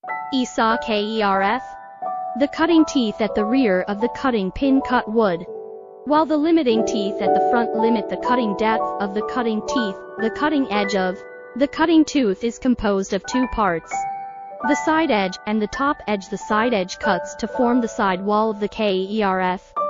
Esaw kerf. The cutting teeth at the rear of the cutting pin cut wood, while the limiting teeth at the front limit the cutting depth of the cutting teeth. The cutting edge of the cutting tooth is composed of two parts, the side edge and the top edge. The side edge cuts to form the side wall of the kerf.